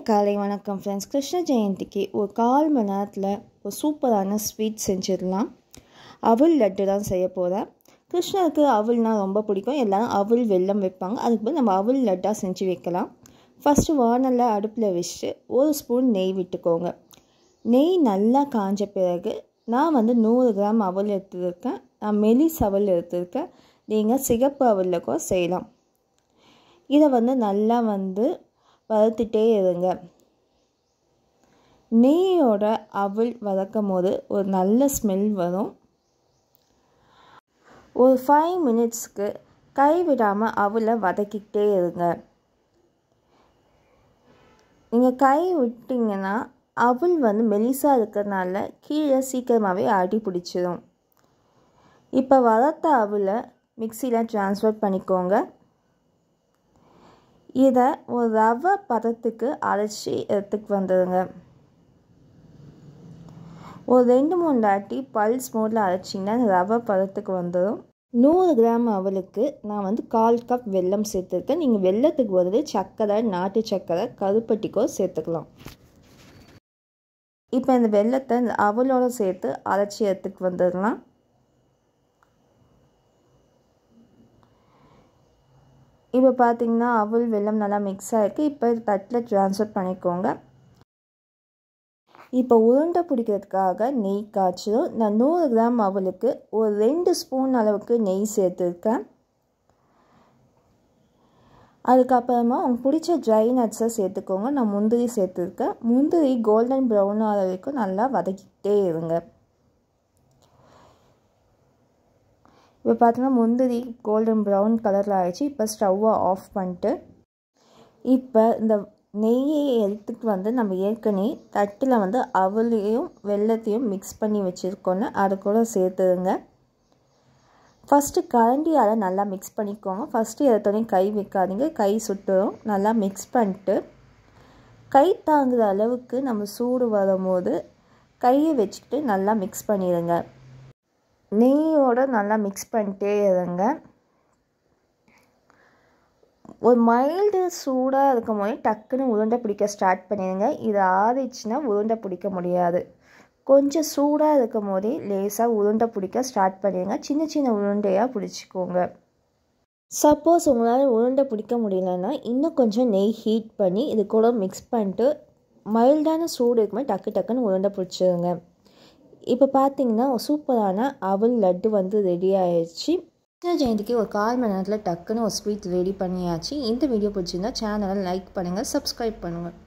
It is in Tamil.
காலை வணக்கம் ஃப்ரெண்ட்ஸ். கிருஷ்ணஜெயந்திக்கு ஒரு 1/4 மணி நேரத்தில் ஒரு சூப்பரான ஸ்வீட் செஞ்சிடலாம். அவல் லட்டு தான் செய்ய போகிறேன். கிருஷ்ணருக்கு அவல்னால் ரொம்ப பிடிக்கும். எல்லோரும் அவல் வெல்லம் வைப்பாங்க. அதுக்கு பதில் நம்ம அவல் லட்டாக செஞ்சு வைக்கலாம். ஃபஸ்ட்டு வானலில் அடுப்பில் வச்சுட்டு 1 ஸ்பூன் நெய் விட்டுக்கோங்க. நெய் நல்லா காஞ்ச பிறகு நான் 100 கிராம் அவல் எடுத்துருக்கேன். நான் மெலிஸ் அவல் எடுத்துருக்கேன். நீங்கள் சிகப்பு அவலில் கூட செய்யலாம். இதை நல்லா வறுத்துட்டே இருங்க. நெய்யோட அவல் வதக்கும் போது ஒரு நல்ல ஸ்மெல் வரும். ஒரு 5 மினிட்ஸ்க்கு கைவிடாமல் அவலை வதக்கிக்கிட்டே இருங்க. நீங்கள் கை விட்டிங்கன்னா அவல் மெலிசாக இருக்கிறதுனால கீழே சீக்கிரமாகவே அடி பிடிச்சிடும். இப்போ வறுத்த அவலை மிக்சியில் ட்ரான்ஸ்ஃபர் பண்ணிக்கோங்க. இதை ஒரு ரவை பதத்துக்கு அரைச்சி எடுத்துக்கு வந்துடுங்க. ஒரு 2-3 தாட்டி பல்ஸ் மோடில் அரைச்சிங்கன்னா ரவை பதத்துக்கு வந்துடும். 100 கிராம் அவலுக்கு நான் 1/4 கப் வெல்லம் சேர்த்துருக்கேன். நீங்கள் வெல்லத்துக்கு பதில் சர்க்கரை, நாட்டு சர்க்கரை, கருப்பட்டிக்கோ சேர்த்துக்கலாம். இப்போ இந்த வெல்லத்தை இந்த அவலோடு சேர்த்து அரைச்சி எடுத்துக்கு வந்துடலாம். இப்போ பார்த்தீங்கன்னா அவல் வெல்லம் நல்லா மிக்ஸ் ஆகிருக்கு. இப்போ தட்டில் ட்ரான்ஸ்ஃபர் பண்ணிக்கோங்க. இப்போ உருண்டை பிடிக்கிறதுக்காக நெய் காய்ச்சலும். நான் 100 கிராம் அவலுக்கு ஒரு 2 ஸ்பூன் அளவுக்கு நெய் சேர்த்துருக்கேன். அதுக்கப்புறமா உங்களுக்கு பிடிச்ச ட்ரை நட்ஸை சேர்த்துக்கோங்க. நான் முந்திரி சேர்த்துருக்கேன். முந்திரி கோல்டன் ப்ரௌன் ஆகிற வரைக்கும் நல்லா வதக்கிட்டே இருங்க. இப்போ பார்த்தீங்கன்னா முந்திரி கோல்டன் ப்ரௌன் கலரில் ஆகிடுச்சு. இப்போ ஸ்டவ்வை ஆஃப் பண்ணிட்டு இப்போ இந்த நெய்யை எடுத்துகிட்டு நம்ம ஏற்கனவே தட்டில் அவலையும் வெல்லத்தையும் மிக்ஸ் பண்ணி வச்சுருக்கோன்னு அது கூட சேர்த்துருங்க. ஃபஸ்ட்டு கரண்டியால் நல்லா மிக்ஸ் பண்ணிக்கோங்க. ஃபஸ்ட்டு எடுத்தோடனே கை வைக்காதீங்க, கை சுட்டுரும். நல்லா மிக்ஸ் பண்ணிட்டு கை தாங்குகிற அளவுக்கு நம்ம சூடு வரும்போது கையை வச்சுக்கிட்டு நல்லா மிக்ஸ் பண்ணிடுங்க. நெய்யோடு நல்லா மிக்ஸ் பண்ணிட்டே இருங்க. ஒரு மைல்டு சூடாக இருக்கும் போதே டக்குன்னு உருண்டை பிடிக்க ஸ்டார்ட் பண்ணிடுங்க. இது ஆறிச்சுன்னா உருண்டை பிடிக்க முடியாது. கொஞ்சம் சூடாக இருக்கும் போதே லேசாக உருண்டை பிடிக்க ஸ்டார்ட் பண்ணிடுங்க. சின்ன சின்ன உருண்டையாக பிடிச்சிக்கோங்க. சப்போஸ் உங்களால் உருண்டை பிடிக்க முடியலன்னா இன்னும் கொஞ்சம் நெய் ஹீட் பண்ணி இது கூட மிக்ஸ் பண்ணிட்டு மைல்டான சூடு இருக்கும்போது டக்குன்னு உருண்டை பிடிச்சிடுங்க. இப்போ பார்த்தீங்கன்னா சூப்பரான அவல் லட்டு ரெடி ஆயிடுச்சு. கிருஷ்ண ஜெயந்திக்கு ஒரு 1/4 மணி நேரத்தில் டக்குன்னு ஒரு ஸ்வீட் ரெடி பண்ணியாச்சு. இந்த வீடியோ பிடிச்சிருந்தா சேனலை லைக் பண்ணுங்கள், சப்ஸ்கிரைப் பண்ணுங்கள்.